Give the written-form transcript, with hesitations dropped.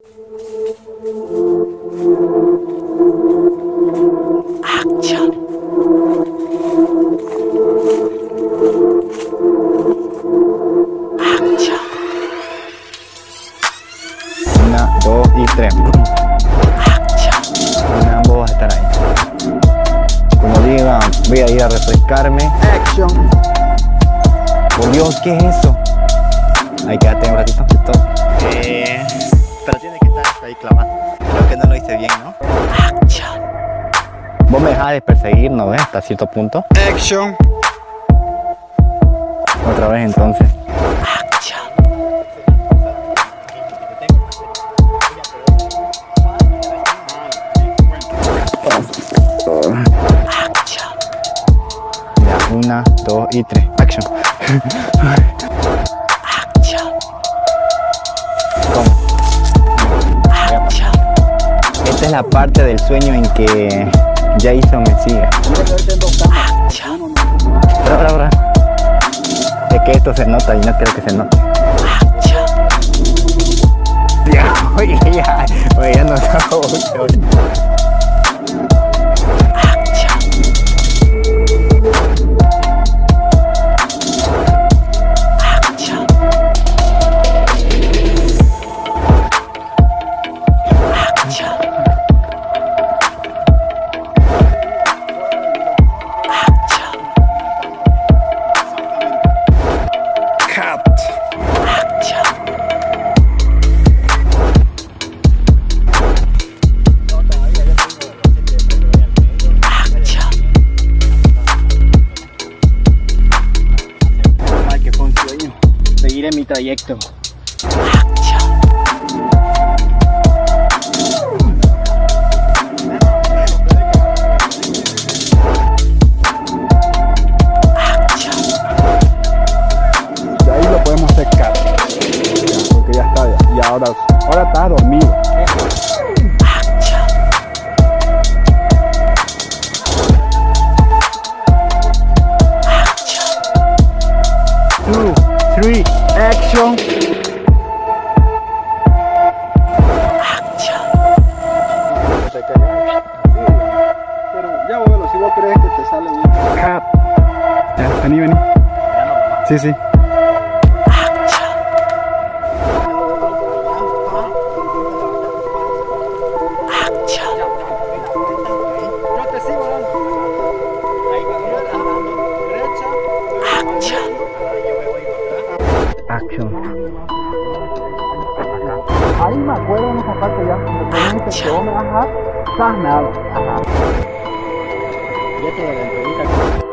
Action. Action. 1, 2 y 3. Action. Ambos vas a estar ahí. Como digan, voy a ir a refrescarme. Action. Por Dios, ¿qué es eso? Ahí quédate un ratito. Pero tiene que estar ahí clavado. Creo que no lo hice bien, ¿no? Action. Vos me dejás de perseguir, ¿no ves? Hasta cierto punto. Action. Otra vez entonces. Action. Action. Ya, 1, 2 y 3. Action. Action. ¿Cómo? Action. Esta es la parte del sueño en que Jason me sigue. Action. Bra. Es que esto se nota y no quiero que se note. Action. Ya, oye, ya no estaba mucho. Seguiré mi trayecto. De ahí lo podemos secar, porque ya está, y ahora está dormido. Two, three, action. Pero ya bueno, si vos crees que te sale bien. Cut. Ya, vení. Sí, sí. Yo te sigo dando. Ahí va, derecha. Action. Ahí me acuerdo en esa parte ya. Me dijiste que vos me vas a sanar. Ajá. Ya te lo entrevista.